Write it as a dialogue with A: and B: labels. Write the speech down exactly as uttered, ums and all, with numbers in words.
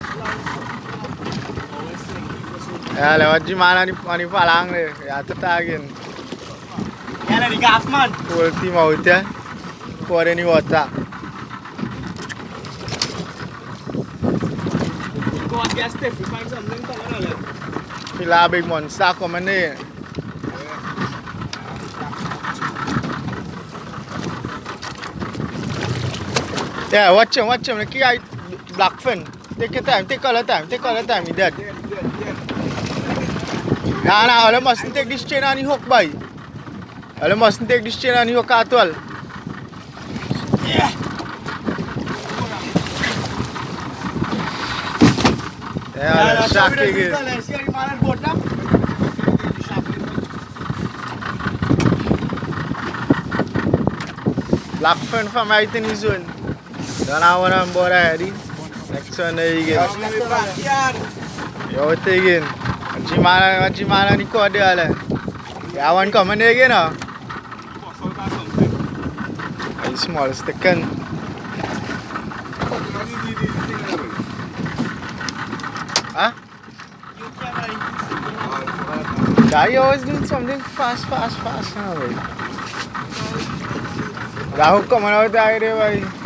A: Ya, lewat gimana nih, nih palang deh, ya tetagin.
B: Ya ada di Caption.
A: Ulti mau ya, kuare ni water.
B: Go and get stiff. You find something to learn.
A: Pila big monster como ni. Yeah, watch him, watch him. The guy black fin. Take your time, take all the time, take all the time. He dead. Nah, nah, you mustn't take this chain on the hook, boy. You mustn't take this chain on the hook at all.
B: Yeah.
A: Yeah, shock again. Black fin from right in his zone. Don't have one on board already. Next one there again. Yo, take again. Jimana, what Jimana ni kau ada lah. Ya, one coming there again ah. A small sticken. Huh? Yeah, you always doing something fast, fast, fast now, boy. Rahul coming out there, boy.